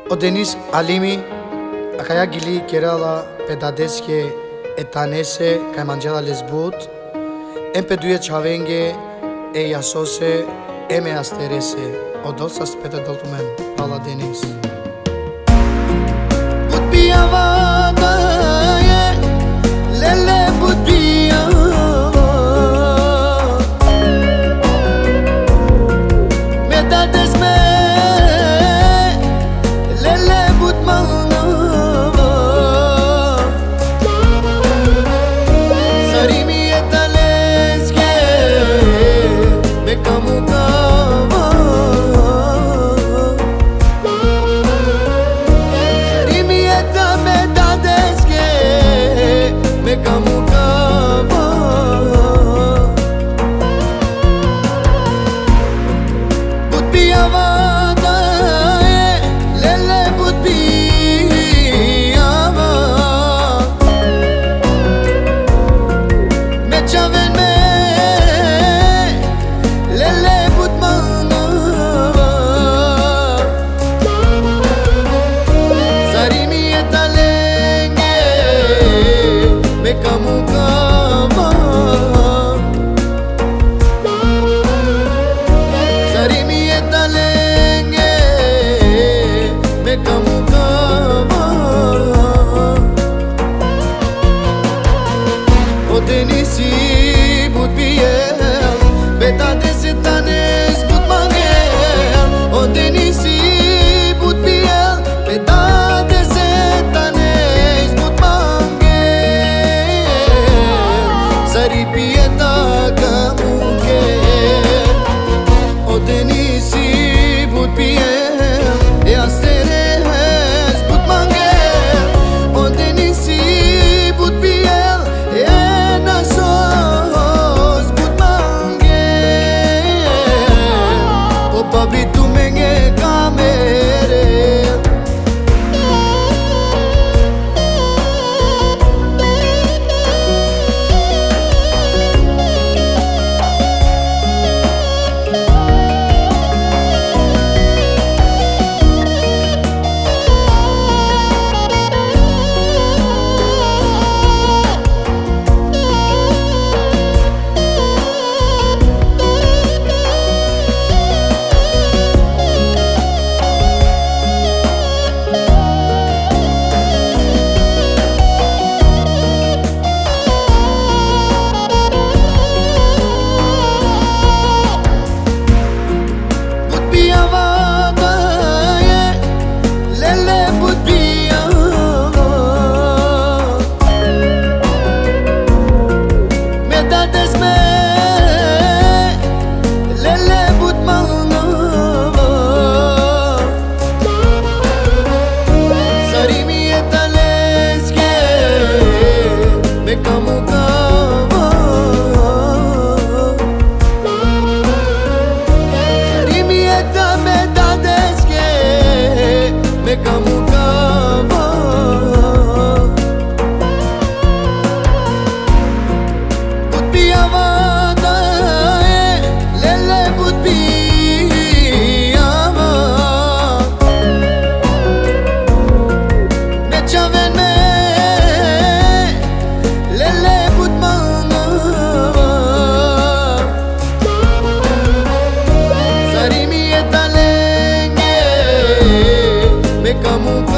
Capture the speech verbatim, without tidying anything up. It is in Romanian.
O Denis Alimi, Akaya Gili Kerala Pedadeske Etanese Kaimanjela Lesbut, Empeduye Chavenge E Yasose Eme Asterese, Odolsas Pedadoltumen, Pala Denis. Butbiavada Lele Butbiava Medades me Lele Butmanava Sarimi etaleske Me kamukava Sarimi etamedadeske Me kamukava Butbiavada Lele Butbiava Me chaven me Lele Butmanava Sarimi etalenge Me kamukava Sarimi etalenge Me kamukava O Denisi Butbiel Betades etanes Butmangel O Denisi Butbiel Betades etanes Butmangel Saripi eta kamukel O Denisi Butbiel E asteres Butmangel O Denisi Butbiel E nasos Butmangel O babi tu menge kamere Butbiavada Lele Butbiava Medades me Lele Butmanava Sarimi etaleske Me kamukava Sarimi etamedadeske Me kamukava Butbiavada Lele Butbiava Me chaven me Lele Butmanava Sarimi etalenge Me kamukava